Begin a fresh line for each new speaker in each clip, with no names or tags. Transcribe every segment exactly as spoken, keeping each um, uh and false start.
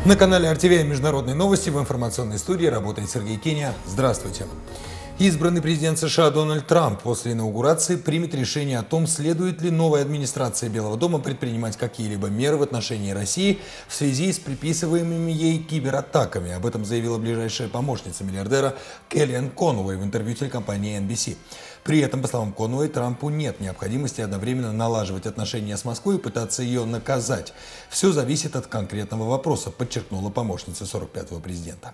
На канале эр ти ви «Международные новости» в информационной студии работает Сергей Кеня. Здравствуйте. Избранный президент США Дональд Трамп после инаугурации примет решение о том, следует ли новая администрация Белого дома предпринимать какие-либо меры в отношении России в связи с приписываемыми ей кибератаками. Об этом заявила ближайшая помощница миллиардера Kellyanne Conway в интервью телекомпании эн би си. При этом, по словам Конуэй, Трампу нет необходимости одновременно налаживать отношения с Москвой и пытаться ее наказать. Все зависит от конкретного вопроса, подчеркнула помощница сорок пятого президента.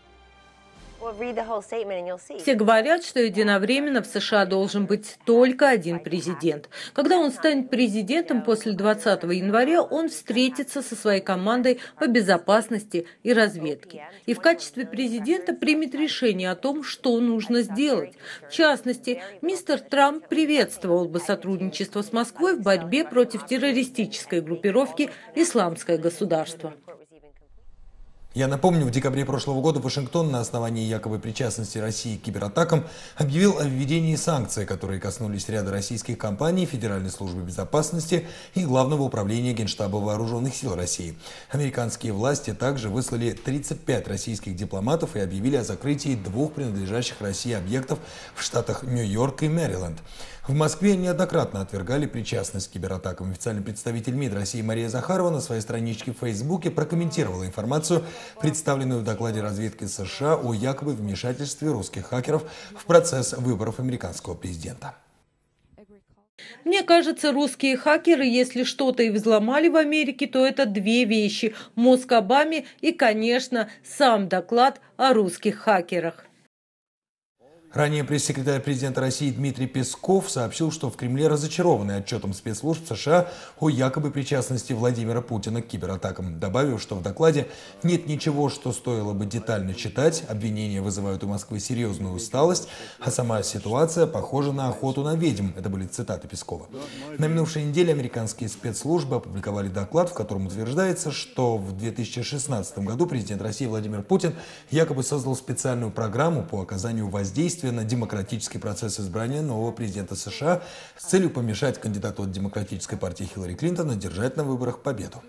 Все говорят, что единовременно в США должен быть только один президент. Когда он станет президентом после двадцатого января, он встретится со своей командой по безопасности и разведке. И в качестве президента примет решение о том, что нужно сделать. В частности, мистер Трамп приветствовал бы сотрудничество с Москвой в борьбе против террористической группировки «Исламское государство».
Я напомню, в декабре прошлого года Вашингтон на основании якобы причастности России к кибератакам объявил о введении санкций, которые коснулись ряда российских компаний, Федеральной службы безопасности и Главного управления Генштаба Вооруженных сил России. Американские власти также выслали тридцать пять российских дипломатов и объявили о закрытии двух принадлежащих России объектов в штатах Нью-Йорк и Мэриленд. В Москве неоднократно отвергали причастность к кибератакам. Официальный представитель МИД России Мария Захарова на своей страничке в Фейсбуке прокомментировала информацию, представленную в докладе разведки США о якобы вмешательстве русских хакеров в процесс выборов американского президента.
Мне кажется, русские хакеры, если что-то и взломали в Америке, то это две вещи – мозг Обаме и, конечно, сам доклад о русских хакерах.
Ранее пресс-секретарь президента России Дмитрий Песков сообщил, что в Кремле разочарованы отчетом спецслужб США о якобы причастности Владимира Путина к кибератакам, добавив, что в докладе нет ничего, что стоило бы детально читать, обвинения вызывают у Москвы серьезную усталость, а сама ситуация похожа на охоту на ведьм. Это были цитаты Пескова. На минувшей неделе американские спецслужбы опубликовали доклад, в котором утверждается, что в две тысячи шестнадцатом году президент России Владимир Путин якобы создал специальную программу по оказанию воздействия на демократический процесс избрания нового президента США с целью помешать кандидату от Демократической партии Хиллари Клинтон одержать на выборах победу.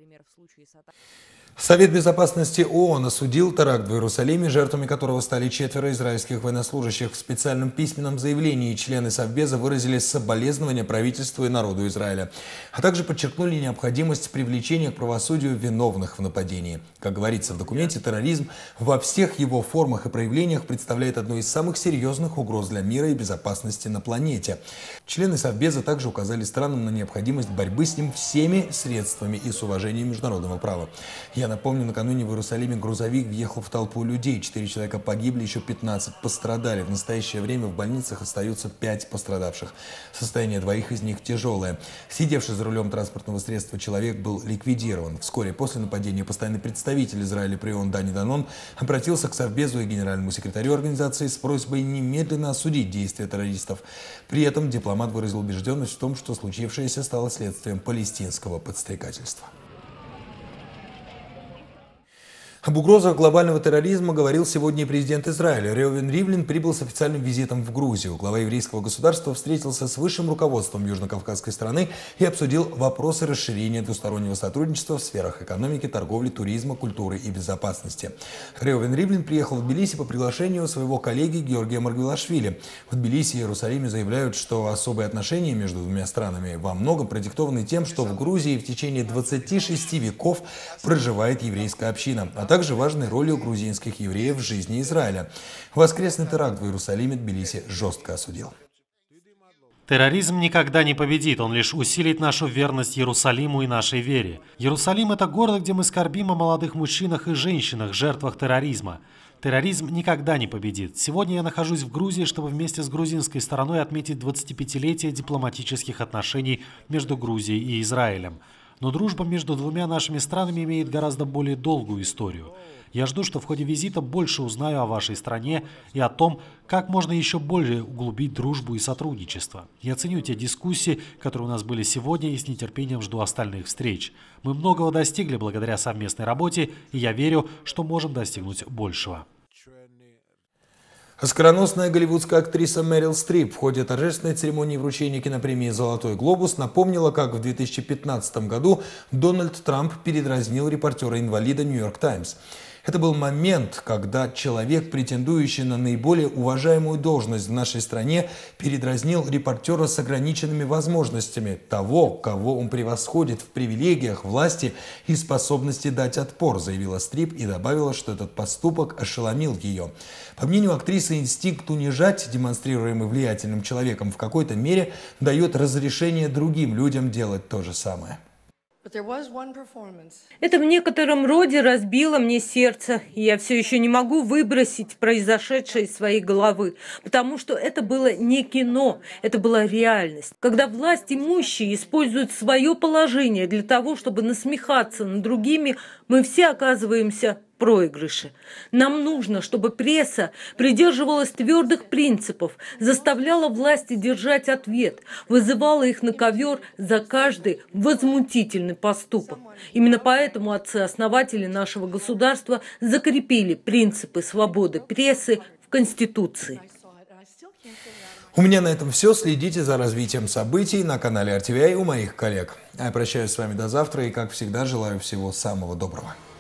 Совет безопасности ООН осудил теракт в Иерусалиме, жертвами которого стали четверо израильских военнослужащих. В специальном письменном заявлении члены Совбеза выразили соболезнования правительству и народу Израиля, а также подчеркнули необходимость привлечения к правосудию виновных в нападении. Как говорится в документе, терроризм во всех его формах и проявлениях представляет одну из самых серьезных угроз для мира и безопасности на планете. Члены Совбеза также указали странам на необходимость борьбы с ним всеми средствами и с уважением международного права. Я напомню, накануне в Иерусалиме грузовик въехал в толпу людей. Четыре человека погибли, еще пятнадцать пострадали. В настоящее время в больницах остаются пять пострадавших. Состояние двоих из них тяжелое. Сидевший за рулем транспортного средства человек был ликвидирован. Вскоре после нападения постоянный представитель Израиля при ООН Дани Данон обратился к Совбезу и генеральному секретарю организации с просьбой немедленно осудить действия террористов. При этом дипломат выразил убежденность в том, что случившееся стало следствием палестинского подстрекательства. Об угрозах глобального терроризма говорил сегодня и президент Израиля. Реувен Ривлин прибыл с официальным визитом в Грузию. Глава еврейского государства встретился с высшим руководством южнокавказской страны и обсудил вопросы расширения двустороннего сотрудничества в сферах экономики, торговли, туризма, культуры и безопасности. Реувен Ривлин приехал в Тбилиси по приглашению своего коллеги Георгия Маргвелашвили. В Тбилиси и Иерусалиме заявляют, что особые отношения между двумя странами во многом продиктованы тем, что в Грузии в течение двадцати шести веков проживает еврейская община, а также важной ролью грузинских евреев в жизни Израиля. Воскресный теракт в Иерусалиме Тбилиси жестко осудил.
Терроризм никогда не победит, он лишь усилит нашу верность Иерусалиму и нашей вере. Иерусалим – это город, где мы скорбим о молодых мужчинах и женщинах, жертвах терроризма. Терроризм никогда не победит. Сегодня я нахожусь в Грузии, чтобы вместе с грузинской стороной отметить двадцатипятилетие дипломатических отношений между Грузией и Израилем. Но дружба между двумя нашими странами имеет гораздо более долгую историю. Я жду, что в ходе визита больше узнаю о вашей стране и о том, как можно еще более углубить дружбу и сотрудничество. Я ценю те дискуссии, которые у нас были сегодня, и с нетерпением жду остальных встреч. Мы многого достигли благодаря совместной работе, и я верю, что можем достигнуть большего.
Оскароносная голливудская актриса Мэрил Стрип в ходе торжественной церемонии вручения кинопремии «Золотой глобус» напомнила, как в две тысячи пятнадцатом году Дональд Трамп передразнил репортера-инвалида «Нью-Йорк Таймс». Это был момент, когда человек, претендующий на наиболее уважаемую должность в нашей стране, передразнил репортера с ограниченными возможностями, того, кого он превосходит в привилегиях, власти и способности дать отпор, заявила Стрип и добавила, что этот поступок ошеломил ее. По мнению актрисы, инстинкт унижать, демонстрируемый влиятельным человеком, в какой-то мере дает разрешение другим людям делать то же самое.
Это в некотором роде разбило мне сердце, и я все еще не могу выбросить произошедшее из своей головы, потому что это было не кино, это была реальность. Когда власть имущие используют свое положение для того, чтобы насмехаться над другими, мы все оказываемся в проигрыше. Нам нужно, чтобы пресса придерживалась твердых принципов, заставляла власти держать ответ, вызывала их на ковер за каждый возмутительный поступок. Именно поэтому отцы-основатели нашего государства закрепили принципы свободы прессы в Конституции.
У меня на этом все. Следите за развитием событий на канале эр ти ви ай у моих коллег. А я прощаюсь с вами до завтра и, как всегда, желаю всего самого доброго.